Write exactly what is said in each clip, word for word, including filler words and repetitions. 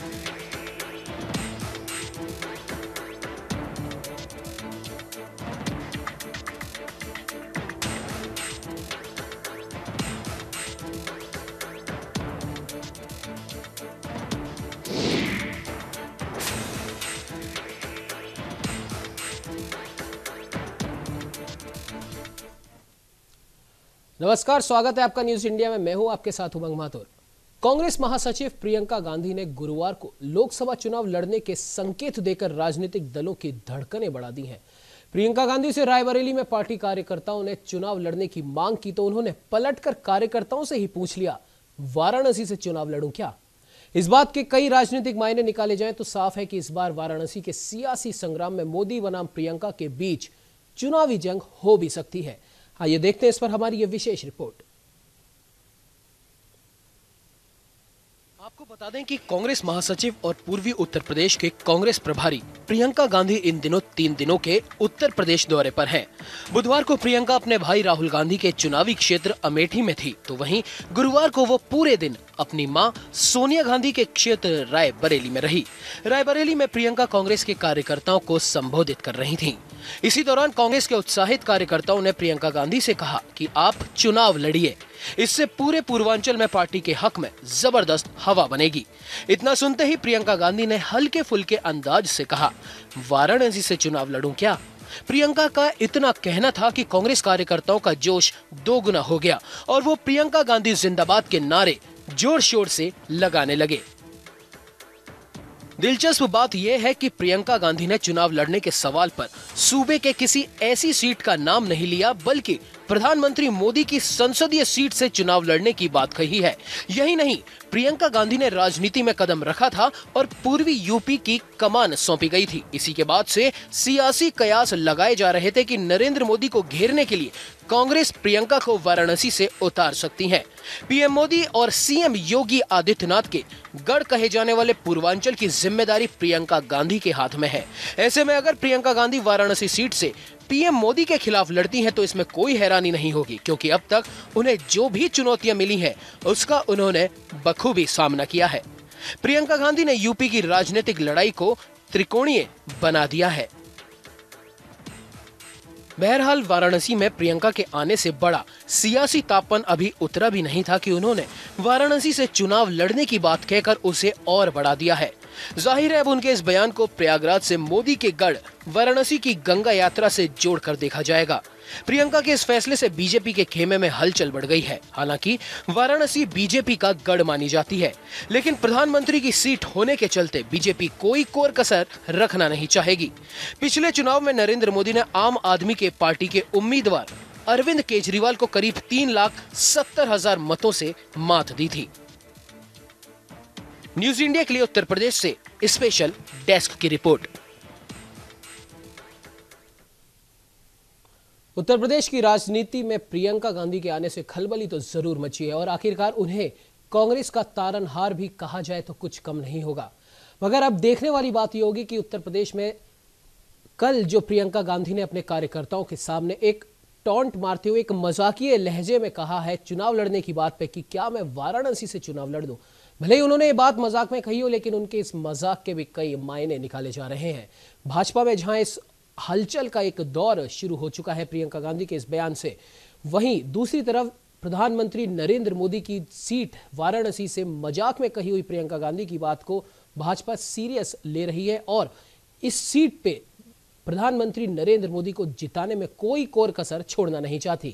नमस्कार, स्वागत है आपका न्यूज इंडिया में। मैं हूं आपके साथ उमंग माथुर। कांग्रेस महासचिव प्रियंका गांधी ने गुरुवार को लोकसभा चुनाव लड़ने के संकेत देकर राजनीतिक दलों की धड़कनें बढ़ा दी हैं। प्रियंका गांधी से रायबरेली में पार्टी कार्यकर्ताओं ने चुनाव लड़ने की मांग की तो उन्होंने पलटकर कार्यकर्ताओं से ही पूछ लिया, वाराणसी से चुनाव लड़ूं क्या? इस बात के कई राजनीतिक मायने निकाले जाएं तो साफ है कि इस बार वाराणसी के सियासी संग्राम में मोदी बनाम प्रियंका के बीच चुनावी जंग हो भी सकती है। आइए देखते हैं इस पर हमारी ये विशेष रिपोर्ट। आपको बता दें कि कांग्रेस महासचिव और पूर्वी उत्तर प्रदेश के कांग्रेस प्रभारी प्रियंका गांधी इन दिनों तीन दिनों के उत्तर प्रदेश दौरे पर हैं। बुधवार को प्रियंका अपने भाई राहुल गांधी के चुनावी क्षेत्र अमेठी में थी, तो वहीं गुरुवार को वो पूरे दिन अपनी मां सोनिया गांधी के क्षेत्र रायबरेली में रही। रायबरेली में प्रियंका कांग्रेस के कार्यकर्ताओं को संबोधित कर रही थीं। इसी दौरान कांग्रेस के उत्साहित कार्यकर्ताओं ने प्रियंका गांधी से कहा कि आप चुनाव लड़िए, इससे पूरे पूर्वांचल में पार्टी के हक में जबरदस्त हवा बनेगी। इतना सुनते ही प्रियंका गांधी ने हल्के फुल्के अंदाज से कहा, वाराणसी से चुनाव लड़ूं क्या? प्रियंका का इतना कहना था कि कांग्रेस कार्यकर्ताओं का जोश दोगुना हो गया और वो प्रियंका गांधी जिंदाबाद के नारे जोर शोर से लगाने लगे। दिलचस्प बात यह है कि प्रियंका गांधी ने चुनाव लड़ने के सवाल पर सूबे के किसी ऐसी सीट का नाम नहीं लिया, बल्कि प्रधानमंत्री मोदी की संसदीय सीट से चुनाव लड़ने की बात कही है। यही नहीं, प्रियंका गांधी ने राजनीति में कदम रखा था और पूर्वी यूपी की कमान सौंपी गई थी। इसी के बाद से सियासी कयास लगाए जा रहे थे कि नरेंद्र मोदी को घेरने के लिए कांग्रेस प्रियंका को वाराणसी से उतार सकती है। पीएम मोदी और सीएम योगी आदित्यनाथ के गढ़ कहे जाने वाले पूर्वांचल की जिम्मेदारी प्रियंका गांधी के हाथ में है। ऐसे में अगर प्रियंका गांधी वाराणसी सीट से पीएम मोदी के खिलाफ लड़ती हैं तो इसमें कोई हैरानी नहीं होगी, क्योंकि अब तक उन्हें जो भी चुनौतियां मिली हैं उसका उन्होंने बखूबी सामना किया है। प्रियंका गांधी ने यूपी की राजनीतिक लड़ाई को त्रिकोणीय बना दिया है। बहरहाल वाराणसी में प्रियंका के आने से बड़ा सियासी तापमान अभी उतरा भी नहीं था कि उन्होंने वाराणसी से चुनाव लड़ने की बात कहकर उसे और बढ़ा दिया है। जाहिर है अब उनके इस बयान को प्रयागराज से मोदी के गढ़ वाराणसी की गंगा यात्रा से जोड़कर देखा जाएगा। प्रियंका के इस फैसले से बीजेपी के खेमे में हलचल बढ़ गई है। हालांकि वाराणसी बीजेपी का गढ़ मानी जाती है, लेकिन प्रधानमंत्री की सीट होने के चलते बीजेपी कोई कोर कसर रखना नहीं चाहेगी। पिछले चुनाव में नरेंद्र मोदी ने आम आदमी के पार्टी के उम्मीदवार अरविंद केजरीवाल को करीब तीन लाख सत्तर हजार मतों से मात दी थी। न्यूज इंडिया के लिए उत्तर प्रदेश से स्पेशल डेस्क की रिपोर्ट। उत्तर प्रदेश की राजनीति में प्रियंका गांधी के आने से खलबली तो जरूर मची है और आखिरकार उन्हें कांग्रेस का तारनहार भी कहा जाए तो कुछ कम नहीं होगा। मगर अब देखने वाली बात यह होगी कि उत्तर प्रदेश में कल जो प्रियंका गांधी ने अपने कार्यकर्ताओं के सामने एक टॉन्ट मारते हुए एक मजाकिये लहजे में कहा है चुनाव लड़ने की बात पे कि क्या मैं वाराणसी से चुनाव लड़ दूं। भले ही उन्होंने ये बात मजाक में कही हो, लेकिन उनके इस मजाक के भी कई मायने निकाले जा रहे हैं। भाजपा में जहां इस हलचल का एक दौर शुरू हो चुका है प्रियंका गांधी के इस बयान से, वहीं दूसरी तरफ प्रधानमंत्री नरेंद्र मोदी की सीट वाराणसी से मजाक में कही हुई प्रियंका गांधी की बात को भाजपा सीरियस ले रही है और इस सीट पे प्रधानमंत्री नरेंद्र मोदी को जिताने में कोई कोर कसर छोड़ना नहीं चाहती।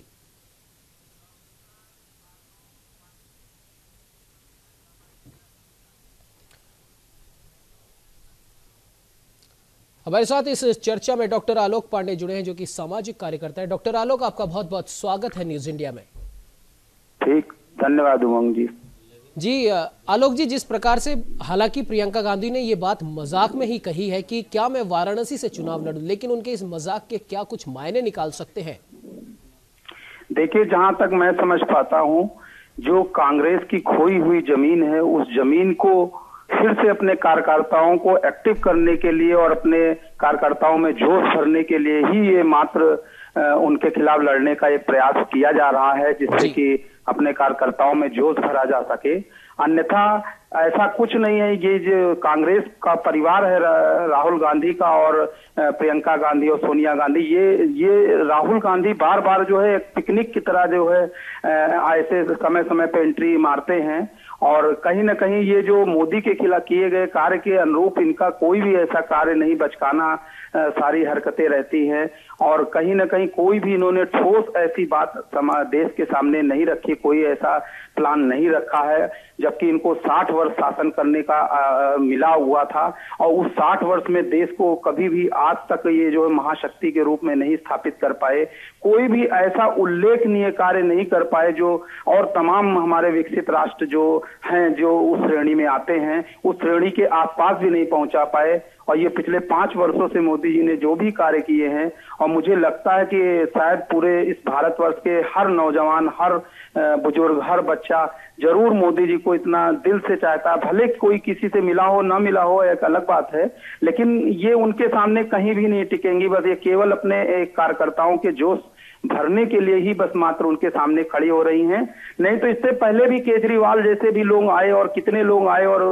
हमारे साथ इस चर्चा में डॉक्टर आलोक पांडे जुड़े हैं, जो कि सामाजिक कार्यकर्ता है। डॉक्टर आलोक, आपका बहुत बहुत स्वागत है न्यूज इंडिया में। ठीक, धन्यवाद उमंग जी। जी आलोक जी, जिस प्रकार से हालांकि प्रियंका गांधी ने ये बात मजाक में ही कही है कि क्या मैं वाराणसी से चुनाव लड़ूं, लेकिन उनके इस मजाक के क्या कुछ मायने निकाल सकते हैं? देखिए, जहां तक मैं समझ पाता हूं, जो कांग्रेस की खोई हुई जमीन है, उस जमीन को फिर से अपने कार्यकर्ताओं को एक्टिव करने के लिए और अपने कार्यकर्ताओं में जोश भरने के लिए ही ये मात्र उनके खिलाफ लड़ने का एक प्रयास किया जा रहा है, जिससे कि अपने कार्यकर्ताओं में जोश भरा जा सके। अन्यथा ऐसा कुछ नहीं है। ये जो कांग्रेस का परिवार है, राहुल गांधी का और प्रियंका गांधी और सोनिया गांधी, ये ये राहुल गांधी बार बार जो है एक पिकनिक की तरह जो है ऐसे समय समय पे एंट्री मारते हैं और कहीं ना कहीं ये जो मोदी के खिलाफ किए गए कार्य के अनुरूप इनका कोई भी ऐसा कार्य नहीं, बचकाना सारी हरकतें रहती हैं और कहीं ना कहीं कोई भी इन्होंने ठोस ऐसी बात देश के सामने नहीं रखी, कोई ऐसा प्लान नहीं रखा है, जबकि इनको साठ वर्ष शासन करने का आ, मिला हुआ था और उस साठ वर्ष में देश को कभी भी आज तक ये जो महाशक्ति के रूप में नहीं स्थापित कर पाए, कोई भी ऐसा उल्लेखनीय कार्य नहीं कर पाए जो और तमाम हमारे विकसित राष्ट्र जो हैं जो उस श्रेणी में आते हैं उस श्रेणी के आसपास भी नहीं पहुंचा पाए। और ये पिछले पांच वर्षों से मोदी जी ने जो भी कार्य किए हैं और मुझे लगता है कि शायद पूरे इस भारतवर्ष के हर नौजवान, हर बुजुर्ग, हर बच्चा जरूर मोदी जी को इतना दिल से चाहता है। भले कोई किसी से मिला हो ना मिला हो एक अलग बात है, लेकिन ये उनके सामने कहीं भी नहीं टिकेंगी। बस ये केवल अपने एक कार्यकर्ताओं के जोश भरने के लिए ही बस मात्र उनके सामने खड़ी हो रही हैं। नहीं तो इससे पहले भी केजरीवाल जैसे भी लोग आए और कितने लोग आए और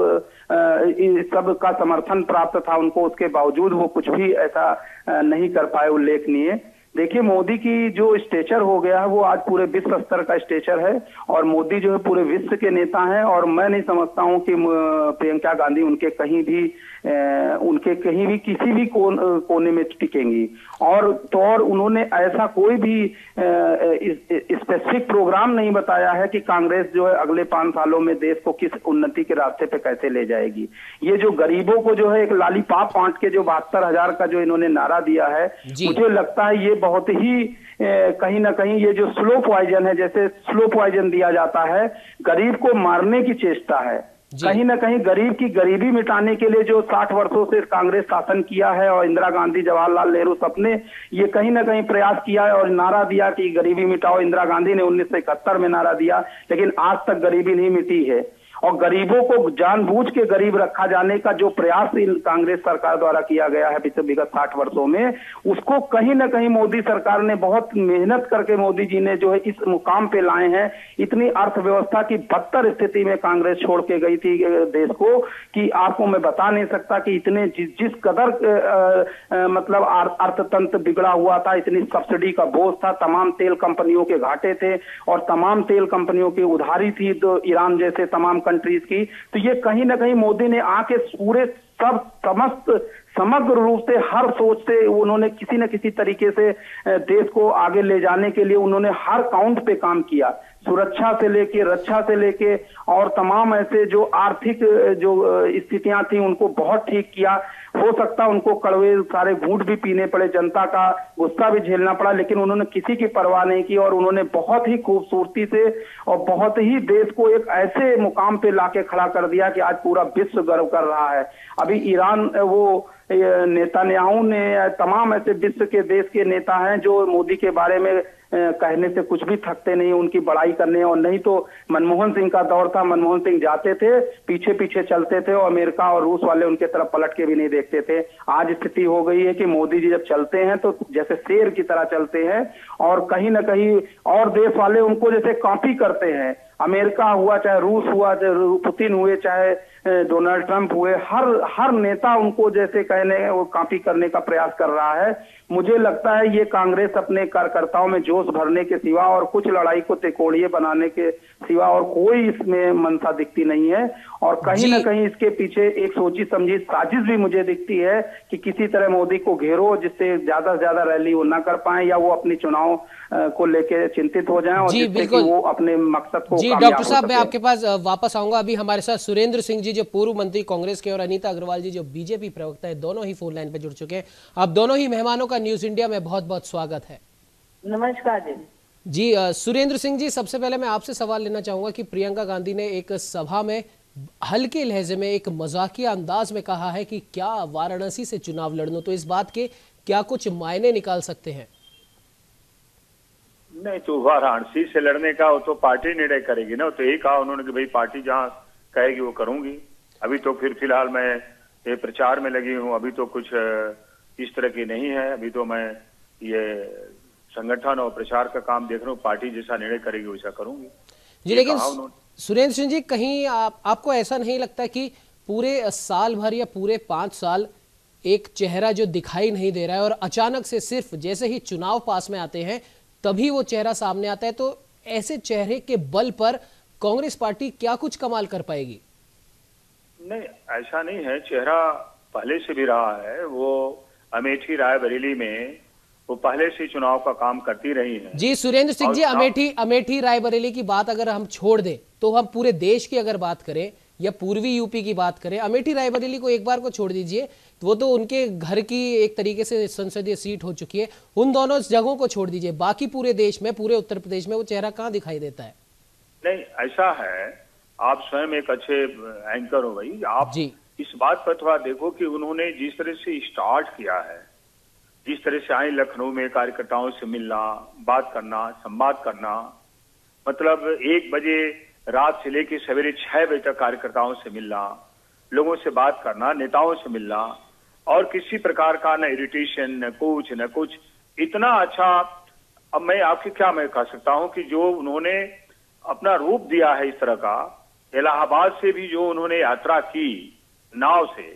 सब का समर्थन प्राप्त था उनको, उसके बावजूद वो कुछ भी ऐसा नहीं कर पाए उल्लेखनीय। देखिए मोदी की जो स्टेचर हो गया है वो आज पूरे विश्व स्तर का स्टेचर है और मोदी जो है पूरे विश्व के नेता हैं और मैं नहीं समझता हूं कि प्रियंका गांधी उनके कहीं भी उनके कहीं भी किसी भी कोन, कोने में टिकेंगी। और तो और उन्होंने ऐसा कोई भी स्पेसिफिक प्रोग्राम नहीं बताया है कि कांग्रेस जो है अगले पांच सालों में देश को किस उन्नति के रास्ते पे कैसे ले जाएगी। ये जो गरीबों को जो है एक लालीपाप बांट के जो बहत्तर हजार का जो इन्होंने नारा दिया है, मुझे लगता है ये बहुत ही कहीं ना कहीं ये जो स्लो पॉइजन है, जैसे स्लो पॉइजन दिया जाता है, गरीब को मारने की चेष्टा है। कहीं ना कहीं गरीब की गरीबी मिटाने के लिए जो साठ वर्षों से कांग्रेस शासन किया है और इंदिरा गांधी, जवाहरलाल नेहरू सबने ये कहीं ना कहीं प्रयास किया है और नारा दिया कि गरीबी मिटाओ। इंदिरा गांधी ने उन्नीस सौ इकहत्तर में नारा दिया, लेकिन आज तक गरीबी नहीं मिटी है। और गरीबों को जानबूझ के गरीब रखा जाने का जो प्रयास कांग्रेस सरकार द्वारा किया गया है पिछले विगत साठ वर्षों में, उसको कहीं ना कहीं मोदी सरकार ने बहुत मेहनत करके मोदी जी ने जो है इस मुकाम पे लाए हैं। इतनी अर्थव्यवस्था की बदतर स्थिति में कांग्रेस छोड़ के गई थी देश को कि आपको मैं बता नहीं सकता कि इतने जि, जिस कदर आ, आ, मतलब अर्थतंत्र बिगड़ा हुआ था, इतनी सब्सिडी का बोझ था, तमाम तेल कंपनियों के घाटे थे और तमाम तेल कंपनियों की उधारी थी तो ईरान जैसे तमाम कंट्रीज की। तो ये कहीं ना कहीं मोदी ने आके पूरे सब समस्त समग्र रूप से हर सोच से उन्होंने किसी न किसी तरीके से देश को आगे ले जाने के लिए उन्होंने हर काउंट पे काम किया, सुरक्षा से लेके, रक्षा से लेके और तमाम ऐसे जो आर्थिक जो स्थितियां थी उनको बहुत ठीक किया। हो सकता उनको कड़वे सारे घूंट भी पीने पड़े, जनता का गुस्सा भी झेलना पड़ा, लेकिन उन्होंने किसी की परवाह नहीं की और उन्होंने बहुत ही खूबसूरती से और बहुत ही देश को एक ऐसे मुकाम पे लाके खड़ा कर दिया कि आज पूरा विश्व गर्व कर रहा है। अभी ईरान वो नेतान्याहू ने, तमाम ऐसे विश्व के देश के नेता हैं जो मोदी के बारे में कहने से कुछ भी थकते नहीं, उनकी बड़ाई करने। और नहीं तो मनमोहन सिंह का दौर था, मनमोहन सिंह जाते थे, पीछे पीछे चलते थे और अमेरिका और रूस वाले उनके तरफ पलट के भी नहीं देखते थे। आज स्थिति हो गई है कि मोदी जी जब चलते हैं तो जैसे शेर की तरह चलते हैं और कहीं ना कहीं और देश वाले उनको जैसे कॉपी करते हैं। अमेरिका हुआ, चाहे रूस हुआ, चाहे पुतिन हुए, चाहे डोनाल्ड ट्रंप हुए, हर हर नेता उनको जैसे कहने वो कॉपी करने का प्रयास कर रहा है। मुझे लगता है ये कांग्रेस अपने कार्यकर्ताओं में जोश भरने के सिवा और कुछ लड़ाई को त्रिकोणीय बनाने के सिवा और कोई इसमें मंशा दिखती नहीं है। और कहीं ना कहीं इसके पीछे एक सोची समझी साजिश भी मुझे दिखती है कि किसी तरह मोदी को घेरो जिससे ज्यादा से ज्यादा रैली वो ना कर पाए या वो अपनी चुनाव को लेके चिंतित हो जाएं और जिससे कि वो अपने मकसद को जी डॉक्टर साहब, मैं आपके पास वापस आऊंगा। अभी हमारे साथ सुरेंद्र सिंह जी जो पूर्व मंत्री कांग्रेस के और अनीता अग्रवाल जी जो बीजेपी प्रवक्ता है, दोनों ही फोन लाइन पे जुड़ चुके हैं। आप दोनों ही मेहमानों का न्यूज इंडिया में बहुत बहुत स्वागत है। नमस्कार जी। जी सुरेंद्र सिंह जी, सबसे पहले मैं आपसे सवाल लेना चाहूंगा कि प्रियंका गांधी ने एक सभा में हल्के लहजे में एक मजाकिया अंदाज में कहा है कि क्या वाराणसी से चुनाव लड़ना, तो इस बात के क्या कुछ मायने निकाल सकते हैं? नहीं, तो वाराणसी से लड़ने का वो तो पार्टी निर्णय करेगी ना। तो यही कहा उन्होंने कि भाई पार्टी जहाँ कहेगी वो करूंगी। अभी तो फिर फिलहाल मैं ये प्रचार में लगी हूँ, अभी तो कुछ इस तरह की नहीं है। अभी तो मैं ये संगठन और प्रचार का काम देख रहा हूँ, पार्टी जैसा निर्णय करेगी वैसा करूंगी जी। लेकिन सुरेंद्र सिंह जी, कहीं आप, आपको ऐसा नहीं लगता कि पूरे साल भर या पूरे पांच साल एक चेहरा जो दिखाई नहीं दे रहा है और अचानक से सिर्फ जैसे ही चुनाव पास में आते हैं तभी वो चेहरा सामने आता है, तो ऐसे चेहरे के बल पर कांग्रेस पार्टी क्या कुछ कमाल कर पाएगी? नहीं, ऐसा नहीं है। चेहरा पहले से भी रहा है। वो अमेठी रायबरेली में वो पहले से चुनाव का काम करती रही है। जी सुरेंद्र सिंह जी, अमेठी अमेठी रायबरेली की बात अगर हम छोड़ दें तो हम पूरे देश की अगर बात करें या पूर्वी यूपी की बात करें, अमेठी रायबरेली को एक बार को छोड़ दीजिए, वो तो उनके घर की एक तरीके से संसदीय सीट हो चुकी है। उन दोनों जगहों को छोड़ दीजिए, बाकी पूरे देश में, पूरे उत्तर प्रदेश में वो चेहरा कहाँ दिखाई देता है? नहीं, ऐसा है, आप स्वयं एक अच्छे एंकर हो भाई, आप जी इस बात पर थोड़ा देखो कि उन्होंने जिस तरह से स्टार्ट किया है, जिस तरह से आए लखनऊ में कार्यकर्ताओं से मिलना, बात करना, संवाद करना, मतलब एक बजे रात से लेकर सवेरे छह बजे तक कार्यकर्ताओं से मिलना, लोगों से बात करना, नेताओं से मिलना, और किसी प्रकार का न इरिटेशन, न कुछ न कुछ, इतना अच्छा। अब मैं आपकी क्या मैं कह सकता हूं कि जो उन्होंने अपना रूप दिया है इस तरह का, इलाहाबाद से भी जो उन्होंने यात्रा की नाव से,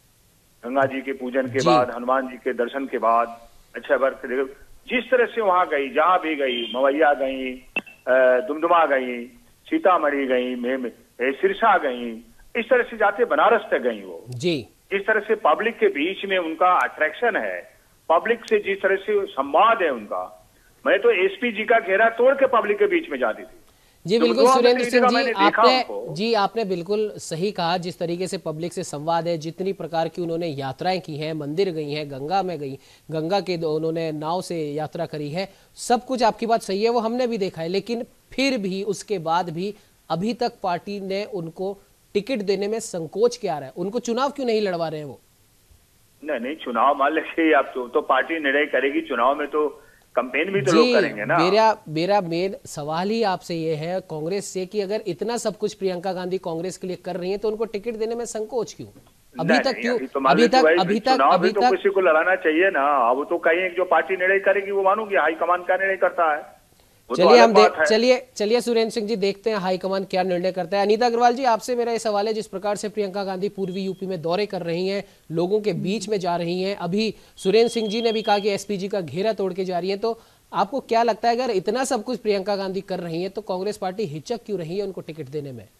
गंगा जी के पूजन के बाद, हनुमान जी के दर्शन के बाद, अच्छा वर्ष जिस तरह से वहां गई, जहां भी गई, मवैया गई, दुमदुमा गई, सीतामढ़ी गई, सिरसा गई, इस तरह से जाते बनारस तक गई वो जी। जिस तरह से पब्लिक के बीच में उनका अट्रैक्शन है, पब्लिक से जिस तरह से संवाद है उनका, मैं तो एसपी जी का घेरा तोड़ के पब्लिक के बीच में जाती थी। जी बिल्कुल सुरेंद्र सिंह जी, आपने जी आपने बिल्कुल सही कहा। जिस तरीके से पब्लिक से संवाद है, जितनी प्रकार की उन्होंने यात्राएं की हैं, मंदिर गई हैं, गंगा में गई, गंगा के उन्होंने नाव से यात्रा करी है, सब कुछ आपकी बात सही है, वो हमने भी देखा है। लेकिन फिर भी उसके बाद भी अभी तक पार्टी ने उनको टिकट देने में संकोच क्या रहा है? उनको चुनाव क्यों नहीं लड़वा रहे हैं वो? नहीं नहीं, चुनाव मान लीजिए आप तो, तो पार्टी निर्णय करेगी। चुनाव में तो कैंपेन भी तो लोग करेंगे ना। मेरा मेरा मेन सवाल ही आपसे ये है कांग्रेस से कि अगर इतना सब कुछ प्रियंका गांधी कांग्रेस के लिए कर रही हैं तो उनको टिकट देने में संकोच क्यों? अभी तक क्यों? अभी तक अभी तक अभी तक किसी को लड़ाना चाहिए ना। अब तो कहीं जो पार्टी निर्णय करेगी वो मानूंगी, हाईकमान क्या निर्णय करता है। चलिए हम चलिए चलिए सुरेंद्र सिंह जी, देखते हैं हाईकमान क्या निर्णय करता है। अनीता अग्रवाल जी, आपसे मेरा ये सवाल है, जिस प्रकार से प्रियंका गांधी पूर्वी यूपी में दौरे कर रही हैं, लोगों के बीच में जा रही हैं, अभी सुरेंद्र सिंह जी ने भी कहा कि एसपीजी का घेरा तोड़ के जा रही है, तो आपको क्या लगता है अगर इतना सब कुछ प्रियंका गांधी कर रही हैं तो कांग्रेस पार्टी हिचक क्यों रही है उनको टिकट देने में?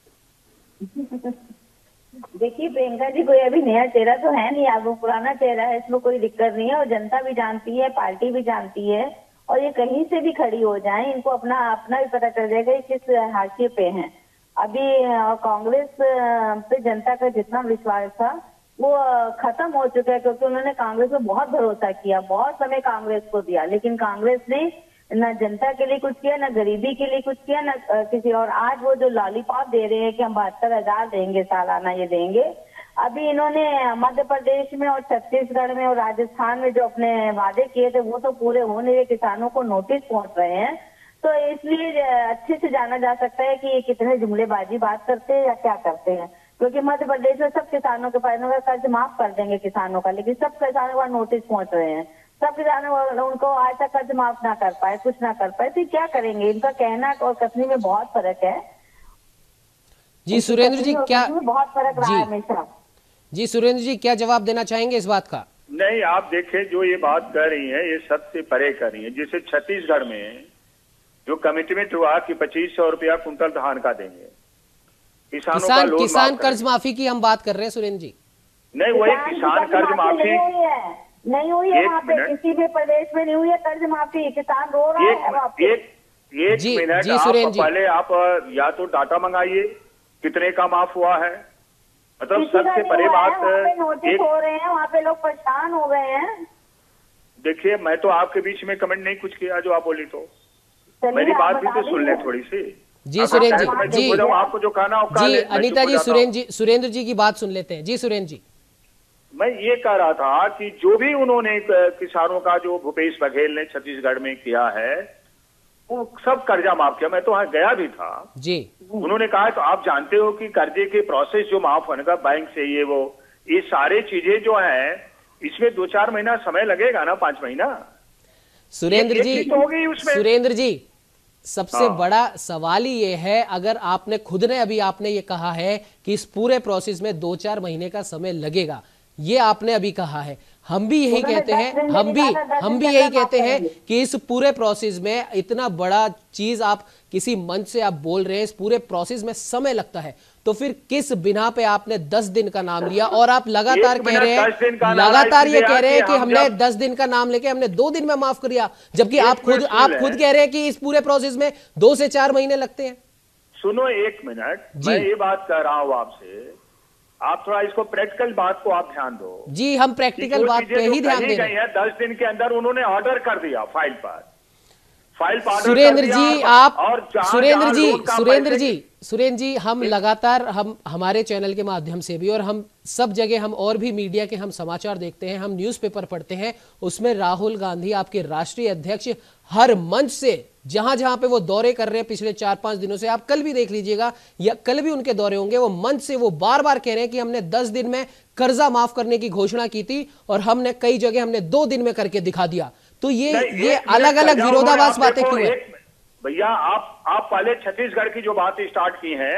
देखिए, प्रियंका जी कोई अभी नया चेहरा तो है नहीं, अब वो पुराना चेहरा है, इसमें कोई दिक्कत नहीं है, और जनता भी जानती है, पार्टी भी जानती है, और ये कहीं से भी खड़ी हो जाए, इनको अपना अपना भी पता चल जाएगा कि किस हाशिए पे हैं। अभी कांग्रेस पे जनता का जितना विश्वास था वो खत्म हो चुका है, क्योंकि उन्होंने कांग्रेस पे बहुत भरोसा किया, बहुत समय कांग्रेस को दिया, लेकिन कांग्रेस ने न जनता के लिए कुछ किया, न गरीबी के लिए कुछ किया, न किसी। और आज वो जो लॉलीपॉप दे रहे हैं कि हम बहत्तर हजार देंगे सालाना, ये देंगे, अभी इन्होंने मध्य प्रदेश में और छत्तीसगढ़ में और राजस्थान में जो अपने वादे किए थे वो तो पूरे हो नहीं रहे, किसानों को नोटिस पहुंच रहे हैं। तो इसलिए अच्छे से जाना जा सकता है कि ये कितने जुमलेबाजी बात करते हैं या क्या करते हैं, क्योंकि मध्य प्रदेश में सब किसानों के पास कर्ज माफ कर देंगे किसानों का, लेकिन सब किसानों का नोटिस पहुंच रहे हैं, सब किसानों उनको आज तक कर्ज माफ ना कर पाए, कुछ ना कर पाए, तो क्या करेंगे? इनका कहना और कथनी में बहुत फर्क है। जी सुरेंद्र जी, क्या बहुत फर्क रहा है हमेशा। जी सुरेंद्र जी, क्या जवाब देना चाहेंगे इस बात का? नहीं, आप देखें, जो ये बात कर रही है ये सबसे परे कर रही है। जैसे छत्तीसगढ़ में जो कमिटमेंट हुआ कि पच्चीस सौ रुपया कुंटल धान का देंगे, किसानों किसान, का लोन किसान कर्ज माफी की हम बात कर रहे हैं सुरेंद्र जी। नहीं, वही किसान कर्ज माफी नहीं हुई है, वहाँ पे किसी भी प्रदेश में नहीं हुई है कर्ज माफी, किसान रो रहा है। एक एक मिनट, आप पहले आप या तो डाटा मंगाइए कितने का माफ हुआ है, मतलब सबसे परे बात। नोटिस हो रहे हैं, वहाँ पे लोग परेशान हो गए हैं। देखिए, मैं तो आपके बीच में कमेंट नहीं कुछ किया, जो आप बोली तो मेरी बात भी तो सुन ले थोड़ी सी। जी सुरेंद्र जी, जी आपको जो कहना हो जी अनीता जी, सुरेंद्र जी सुरेंद्र जी की बात सुन लेते हैं। जी सुरेंद्र जी, मैं ये कह रहा था कि जो भी उन्होंने किसानों का जो भूपेश बघेल ने छत्तीसगढ़ में किया है वो सब कर्जा माफ किया। मैं तो वहां गया भी था जी। उन्होंने कहा तो आप जानते हो कि कर्जे के प्रोसेस जो माफ होने का बैंक से, ये वो ये सारे चीजें जो है इसमें दो चार महीना समय लगेगा ना, पांच महीना। सुरेंद्र जी, होगी उसमें। सुरेंद्र जी सबसे हाँ। बड़ा सवाल ही ये है, अगर आपने खुद ने अभी आपने ये कहा है कि इस पूरे प्रोसेस में दो चार महीने का समय लगेगा, ये आपने अभी कहा है, हम भी यही उन्होंने कहते दस हैं दिन में हम भी निकाला, दस हम दिन भी के यही अंदर कहते माफ हैं करेंगे। कि इस पूरे प्रोसेस में इतना बड़ा चीज आप किसी मंच से आप बोल रहे हैं, इस पूरे प्रोसेस में समय लगता है, तो फिर किस बिना पे आपने दस दिन का नाम लिया और आप लगातार एक कह रहे मिनट, दस दिन का हैं नारा लगातार ये इसलिए कह रहे हैं कि कि हम हमने जब- दस दिन का नाम लेके हमने दो दिन में माफ किया, जबकि एक आप खुद मिनट सुन आप लें। खुद कह रहे हैं कि इस पूरे प्रोसेस में दो से चार महीने लगते हैं। सुनो एक मिनट, जी। मैं ये बात कह रहा हूं आपसे, आप थोड़ा इसको प्रैक्टिकल बात को आप ध्यान दो। जी, हम प्रैक्टिकल बात पे ही ध्यान दे रहे हैं। दस दिन के अंदर उन्होंने ऑर्डर कर दिया फाइल पर, फाइल पर order सुरेंद्र कर दिया जी और- आप और जहां- सुरेंद्र जहां जी लोन का सुरेंद्र पैसे जी की- सुरेंद्र जी हम लगातार हम हमारे चैनल के माध्यम से भी और हम सब जगह हम और भी मीडिया के हम समाचार देखते हैं, हम न्यूज़पेपर पढ़ते हैं, उसमें राहुल गांधी आपके राष्ट्रीय अध्यक्ष हर मंच से जहां जहां पे वो दौरे कर रहे हैं पिछले चार पांच दिनों से, आप कल भी देख लीजिएगा या कल भी उनके दौरे होंगे, वो मंच से वो बार बार कह रहे हैं कि हमने दस दिन में कर्जा माफ करने की घोषणा की थी और हमने कई जगह हमने दो दिन में करके दिखा दिया। तो ये नहीं, ये एक मिनट अलग अलग जाओ, विरोधाभास आप बातें देखो, क्यों है? एक- भैया आप आप पहले छत्तीसगढ़ की जो बात स्टार्ट की है,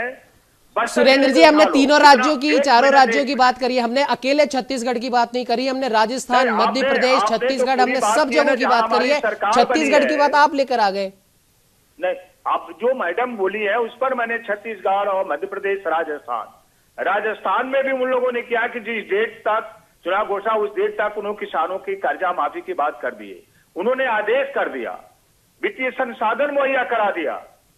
बस सुरेंद्र जी ये हमने उठा लो। तीनों इतना- राज्यों की एक चारों मिनट, राज्यों एक- की बात करी है, हमने अकेले छत्तीसगढ़ की बात नहीं करी, हमने राजस्थान, नहीं, मध्य आपने- प्रदेश, आपने तो छत्तीसगढ़, पूरी हमने बात सब की है जगहों ना, की जहां बात करी है, हमारी सरकार छत्तीसगढ़ बनी की है। बात आप लेकर आ गए। नहीं, आप जो मैडम बोली है उस पर मैंने छत्तीसगढ़ और मध्य प्रदेश, राजस्थान राजस्थान में भी उन लोगों ने किया कि जिस डेट तक चुनाव घोषणा उस डेट तक उन्होंने किसानों की कर्जा माफी की बात कर दी है, उन्होंने आदेश कर दिया, वित्तीय संसाधन मुहैया करा दिया।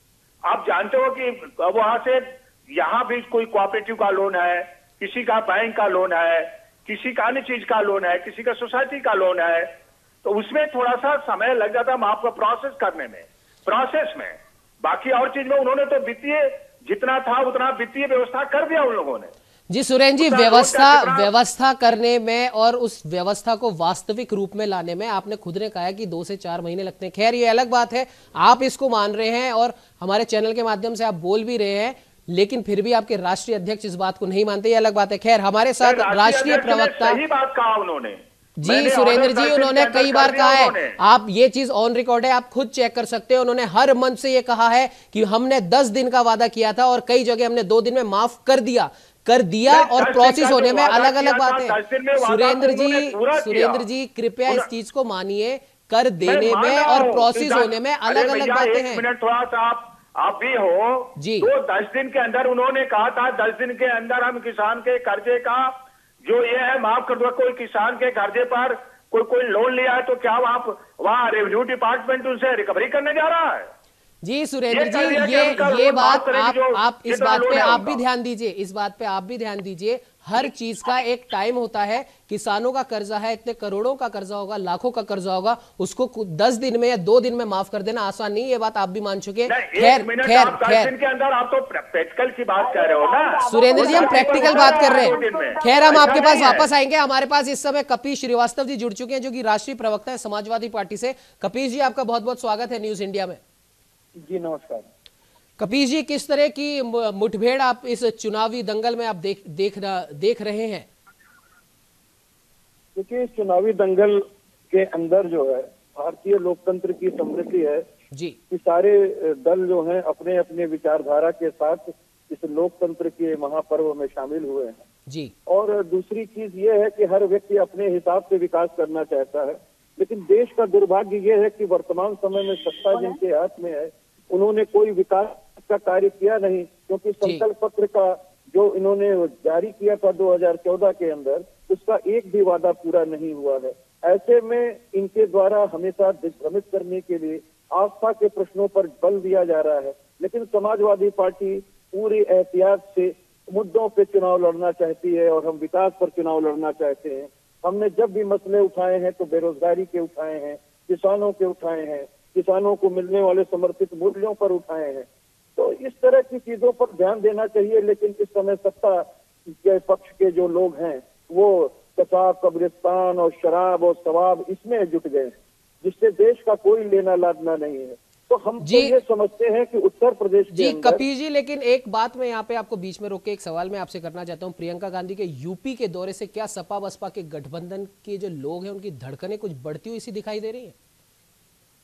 आप जानते हो कि वहां से यहां भी कोई कोऑपरेटिव का लोन है, किसी का बैंक का लोन है, किसी का अन्य चीज का लोन है, किसी का सोसाइटी का लोन है, तो उसमें थोड़ा सा समय लग जाता है आपको प्रोसेस करने में, प्रोसेस में। बाकी और चीज में उन्होंने तो वित्तीय जितना था उतना वित्तीय व्यवस्था कर दिया उन लोगों ने। जी सुरेंद्र जी, उसका व्यवस्था रोड का कितना- व्यवस्था करने में और उस व्यवस्था को वास्तविक रूप में लाने में आपने खुद ने कहा कि दो से चार महीने लगते हैं। खैर ये अलग बात है, आप इसको मान रहे हैं और हमारे चैनल के माध्यम से आप बोल भी रहे हैं, लेकिन फिर भी आपके राष्ट्रीय अध्यक्ष इस बात को नहीं मानते, ये अलग बात है। खैर हमारे साथ राष्ट्रीय अध्यक्ष ने प्रवक्ता सही बात कहा उन्होंने। जी मैंने सुरेंद्र ऑर्डर जी, दस दिन उन्होंने के अंदर कई कर बार दिया कहा है, उन्होंने। आप ये चीज ऑन रिकॉर्ड है, आप खुद चेक कर सकते हैं, उन्होंने हर मंच से ये कहा है कि हमने दस दिन का वादा किया था और कई जगह हमने दो दिन में माफ कर दिया कर दिया नहीं, और दस दिन प्रोसेस का होने जो में वादा अलग अलग किया था, बातें। दस दिन में वादा सुरेंद्र तो उन्होंने जी पूरा किया। सुरेंद्र जी कृपया इस उन्होंने- चीज को मानिए, कर देने मैं मान में रहा और हूं, प्रोसेस दस- होने में अरे अलग अलग भैया, बातें एक हैं। मिनट थोड़ा सा आप आप भी हो जी। तो दस दिन के अंदर उन्होंने कहा था दस दिन के अंदर हम किसान के कर्जे का जो ये है माफ कर दो। कोई किसान के कर्जे पर कोई कोई लोन लिया है तो क्या वहां वहां रेवेन्यू डिपार्टमेंट उनसे रिकवरी करने जा रहा है? जी सुरेंद्र ये कर जी, दिया कि ये उनका ये लोन माफ बात करेंगे आप जो आप इस जितना बात लोन पे है आप भी उनका। ध्यान दीजिए, इस बात पे आप भी ध्यान दीजिए। हर चीज का एक टाइम होता है, किसानों का कर्जा है, इतने करोड़ों का कर्जा होगा, लाखों का कर्जा होगा, उसको कु- दस दिन में या दो दिन में माफ कर देना आसान नहीं, ये बात आप भी मान चुके हैं। नहीं, खैर एक मिनट, खैर आप दस खैर दिन के अंदर आप तो प्रैक्टिकल की बात कर रहे हो ना सुरेंद्र जी, हम वो प्रैक्टिकल दस बात दिन कर रहे दो दिन हैं। में। खैर हम ऐसा आपके पास नहीं है। वापस आएंगे। हमारे पास इस समय कपीश श्रीवास्तव जी जुड़ चुके हैं, जो कि राष्ट्रीय प्रवक्ता है समाजवादी पार्टी से। कपीश जी, आपका बहुत बहुत स्वागत है न्यूज इंडिया में। जी नमस्कार। कपीश जी, किस तरह की मु- मुठभेड़ आप इस चुनावी दंगल में आप देख देख देख रहे हैं? क्योंकि इस चुनावी दंगल के अंदर जो है भारतीय लोकतंत्र की समृद्धि है जी कि सारे दल जो हैं अपने अपने विचारधारा के साथ इस लोकतंत्र के महापर्व में शामिल हुए हैं। जी और दूसरी चीज ये है कि हर व्यक्ति अपने हिसाब से विकास करना चाहता है, लेकिन देश का दुर्भाग्य ये है कि वर्तमान समय में सत्ता जिनके हाथ में है उन्होंने कोई विकास का कार्य किया नहीं, क्योंकि संकल्प पत्र का जो इन्होंने जारी किया था दो हज़ार चौदह के अंदर उसका एक भी वादा पूरा नहीं हुआ है। ऐसे में इनके द्वारा हमेशा दिग्भ्रमित करने के लिए आस्था के प्रश्नों पर बल दिया जा रहा है, लेकिन समाजवादी पार्टी पूरी एहतियात से मुद्दों पे चुनाव लड़ना चाहती है और हम विकास पर चुनाव लड़ना चाहते हैं। हमने जब भी मसले उठाए हैं तो बेरोजगारी के उठाए हैं, किसानों के उठाए हैं, किसानों को मिलने वाले समर्पित मूल्यों पर उठाए हैं। तो इस तरह की चीजों पर ध्यान देना चाहिए, लेकिन इस समय सत्ता के पक्ष के जो लोग हैं वो कसाब, कब्रिस्तान और शराब और शवाब इसमें जुट गए हैं, जिससे देश का कोई लेना लादना नहीं है। तो हम तो ये समझते हैं कि उत्तर प्रदेश के जी अंदर कपीर जी, लेकिन एक बात मैं यहाँ पे आपको बीच में रोक के एक सवाल मैं आपसे करना चाहता हूँ। प्रियंका गांधी के यूपी के दौरे से क्या सपा बसपा के गठबंधन के जो लोग हैं उनकी धड़कनें कुछ बढ़ती हुई सी दिखाई दे रही है?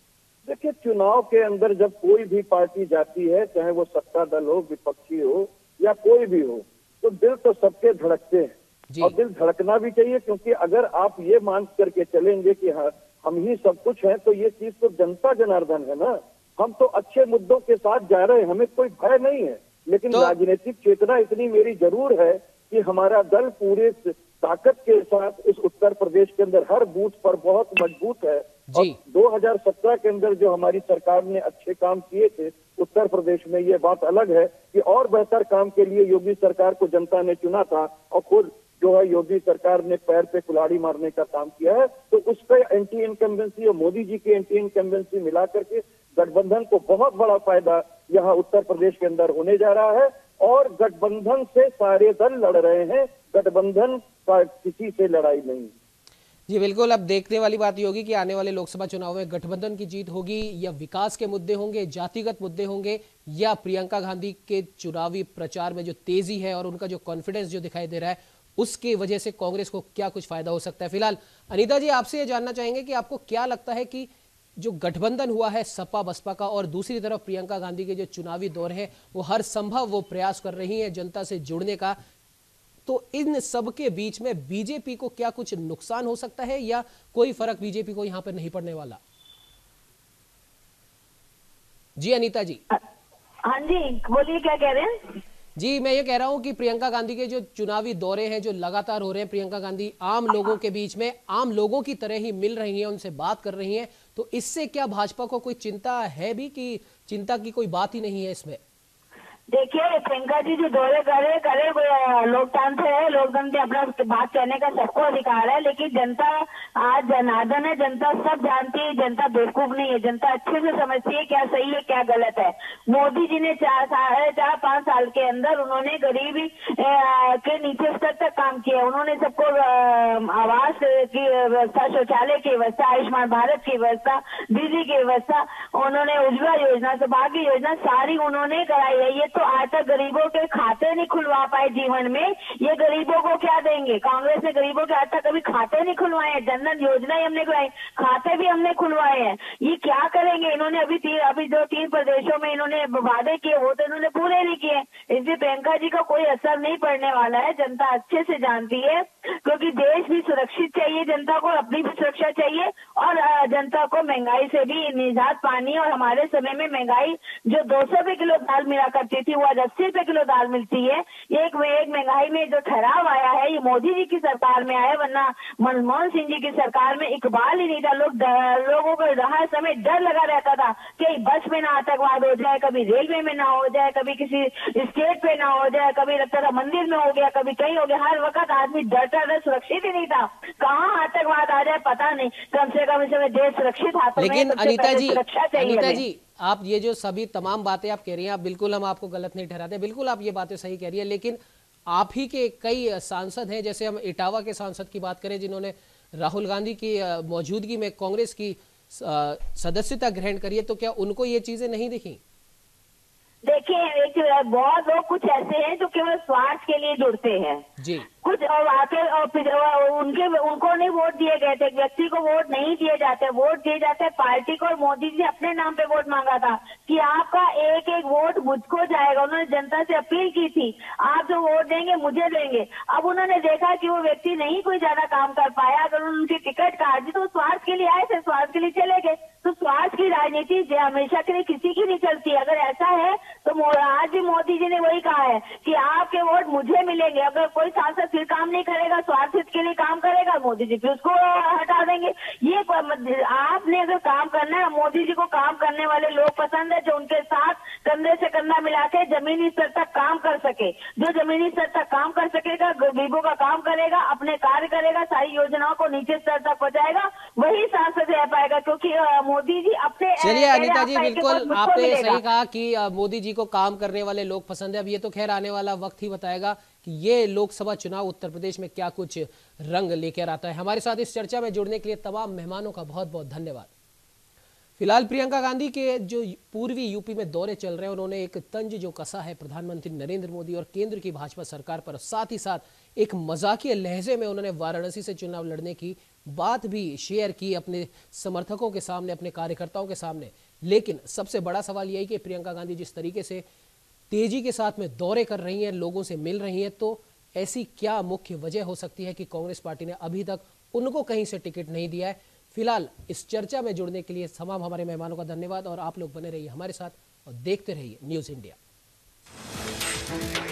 देखिए, चुनाव के अंदर जब कोई भी पार्टी जाती है, चाहे वो सत्ता दल हो, विपक्षी हो या कोई भी हो, तो दिल तो सबके धड़कते हैं और दिल धड़कना भी चाहिए, क्योंकि अगर आप ये मान करके चलेंगे कि हाँ हम ही सब कुछ हैं, तो ये चीज तो जनता जनार्दन है ना। हम तो अच्छे मुद्दों के साथ जा रहे हैं, हमें कोई भय नहीं है, लेकिन तो... राजनीतिक चेतना इतनी मेरी जरूर है कि हमारा दल पूरे ताकत के साथ इस उत्तर प्रदेश के अंदर हर बूथ पर बहुत मजबूत है। और दो हज़ार सत्रह के अंदर जो हमारी सरकार ने अच्छे काम किए थे उत्तर प्रदेश में, ये बात अलग है कि और बेहतर काम के लिए योगी सरकार को जनता ने चुना था और खुद जो है योगी सरकार ने पैर पे कुल्हाड़ी मारने का काम किया है। तो उसका एंटी इनकम्बेंसी और मोदी जी की एंटी इनकम्बेंसी मिला करके गठबंधन को बहुत बड़ा फायदा यहाँ उत्तर प्रदेश के अंदर होने जा रहा है। और गठबंधन से सारे दल लड़ रहे हैं, गठबंधन का किसी से लड़ाई नहीं। जी बिल्कुल, अब देखने वाली बात ये होगी कि आने वाले लोकसभा चुनाव में गठबंधन की जीत होगी या विकास के मुद्दे होंगे, जातिगत मुद्दे होंगे, या प्रियंका गांधी के चुनावी प्रचार में जो तेजी है और उनका जो कॉन्फिडेंस जो दिखाई दे रहा है उसकी वजह से कांग्रेस को क्या कुछ फायदा हो सकता है। फिलहाल अनीता जी, आपसे ये जानना चाहेंगे कि आपको क्या लगता है कि जो गठबंधन हुआ है सपा बसपा का, और दूसरी तरफ प्रियंका गांधी के जो चुनावी दौर है वो हर संभव वो प्रयास कर रही हैं जनता से जुड़ने का, तो इन सब के बीच में बीजेपी को क्या कुछ नुकसान हो सकता है या कोई फर्क बीजेपी को यहां पर नहीं पड़ने वाला? जी अनीता जी। हाँ जी, बोलिए, क्या कह रहे हैं? जी मैं ये कह रहा हूं कि प्रियंका गांधी के जो चुनावी दौरे हैं जो लगातार हो रहे हैं, प्रियंका गांधी आम लोगों के बीच में आम लोगों की तरह ही मिल रही हैं, उनसे बात कर रही हैं, तो इससे क्या भाजपा को कोई चिंता है भी कि चिंता की कोई बात ही नहीं है इसमें? देखिए, प्रियंका जी जो दौरे करे करे लोकतंत्र है, लोकतंत्र अपना बात कहने का सबको अधिकार है, लेकिन जनता आज जनार्दन है, जनता सब जानती है, जनता बेवकूफ नहीं है, जनता अच्छे से समझती है क्या सही है क्या गलत है। मोदी जी ने चार साढ़े चार पांच साल के अंदर उन्होंने गरीबी के नीचे स्तर तक काम किया, उन्होंने सबको आवास की व्यवस्था, शौचालय की व्यवस्था, आयुष्मान भारत की व्यवस्था, बिजली की व्यवस्था, उन्होंने उज्ज्वला योजना, सौभाग्य योजना सारी उन्होंने कराई है। ये तो आज तक गरीबों के खाते नहीं खुलवा पाए जीवन में, ये गरीबों को क्या देंगे? कांग्रेस ने गरीबों के आज तक कभी खाते नहीं खुलवाए हैं, जनधन योजना ही हमने खुलवाई, खाते भी हमने खुलवाए हैं। ये क्या करेंगे? इन्होंने अभी तीन अभी जो तीन प्रदेशों में इन्होंने वादे किए वो तो इन्होंने पूरे नहीं किए, इसलिए प्रियंका जी का कोई असर नहीं पड़ने वाला है, जनता अच्छे से जानती है, क्योंकि देश भी सुरक्षित चाहिए, जनता को अपनी भी सुरक्षा चाहिए और जनता को महंगाई से भी निजात पानी। और हमारे समय में महंगाई जो दो सौ रुपए किलो दाल मिला करती थी वो आज अस्सी रुपए किलो दाल मिलती है। एक एक महंगाई में जो ठहराव आया है ये मोदी जी की सरकार में आया, वरना मनमोहन सिंह जी की सरकार में इकबाल ही नहीं था। लोग लोगों को हर समय डर लगा रहता था कि बस में ना आतंकवाद हो जाए, कभी रेलवे में ना हो जाए, कभी किसी स्टेट पे ना हो जाए, कभी लगता था मंदिर में हो गया, कभी कहीं हो गया, हर वक्त आदमी डरता था, सुरक्षित ही नहीं था। कहाँ आतंकवाद आ जाए पता नहीं, कम से कम इस समय देश सुरक्षित हाथों में। लेकिन अनीता जी, अनीता जी आप ये जो सभी तमाम बातें आप कह रही हैं, आप बिल्कुल, हम आपको गलत नहीं ठहराते, बिल्कुल आप ये बातें सही कह रही है, लेकिन आप ही के कई सांसद हैं, जैसे हम इटावा के सांसद की बात करें जिन्होंने राहुल गांधी की मौजूदगी में कांग्रेस की सदस्यता ग्रहण करी है, तो क्या उनको ये चीजें नहीं दिखी? देखिए, एक बहुत लोग कुछ ऐसे हैं जो केवल स्वार्थ के लिए जुड़ते हैं जी, कुछ और आके और उनके उनको नहीं वोट दिए गए थे, व्यक्ति को वोट नहीं दिए जाते, वोट दिए जाते पार्टी को। और मोदी जी अपने नाम पे वोट मांगा था कि आपका एक एक वोट मुझको जाएगा, उन्होंने जनता से अपील की थी आप जो वोट देंगे मुझे देंगे। अब उन्होंने देखा कि वो व्यक्ति नहीं कोई ज्यादा काम कर पाया, अगर उनकी टिकट काट दी तो स्वार्थ के लिए आए थे, स्वार्थ के लिए चले गए। तो स्वार्थ की राजनीति हमेशा के लिए किसी की नहीं चलती। अगर ऐसा है तो आज भी मोदी जी ने वही कहा है कि आपके वोट मुझे मिलेंगे। अगर कोई सांसद फिर काम नहीं करेगा, स्वार्थ के लिए काम करेगा, मोदी जी फिर उसको हटा देंगे। ये आपने अगर काम करना है, मोदी जी को काम करने वाले लोग पसंद है जो उनके साथ कंधे से कंधा मिला के जमीनी स्तर तक काम कर सके। जो जमीनी स्तर तक काम कर सकेगा, गरीबों का काम करेगा, अपने कार्य करेगा, सारी योजनाओं को नीचे स्तर तक पहुंचाएगा, वही सांसद रह पाएगा। क्योंकि मोदी जी अपने, चलिए अनीता जी, बिल्कुल आपने सही कहा कि मोदी जी को काम करने वाले लोग पसंद है। अब ये तो खैर आने वाला वक्त ही बताएगा कि ये लोकसभा चुनाव उत्तर प्रदेश में क्या कुछ रंग लेकर आता है। हमारे साथ इस चर्चा में जुड़ने के लिए तमाम मेहमानों का बहुत बहुत धन्यवाद। फिलहाल प्रियंका गांधी के जो पूर्वी यूपी में दौरे चल रहे हैं, उन्होंने एक तंज जो कसा है प्रधानमंत्री नरेंद्र मोदी और केंद्र की भाजपा सरकार पर, साथ ही साथ एक मजाकिया लहजे में उन्होंने वाराणसी से चुनाव लड़ने की बात भी शेयर की अपने समर्थकों के सामने, अपने कार्यकर्ताओं के सामने। लेकिन सबसे बड़ा सवाल यही कि प्रियंका गांधी जिस तरीके से तेजी के साथ में दौरे कर रही हैं, लोगों से मिल रही हैं, तो ऐसी क्या मुख्य वजह हो सकती है कि कांग्रेस पार्टी ने अभी तक उनको कहीं से टिकट नहीं दिया है। फिलहाल इस चर्चा में जुड़ने के लिए तमाम हमारे मेहमानों का धन्यवाद और आप लोग बने रहिए हमारे साथ और देखते रहिए न्यूज़ इंडिया।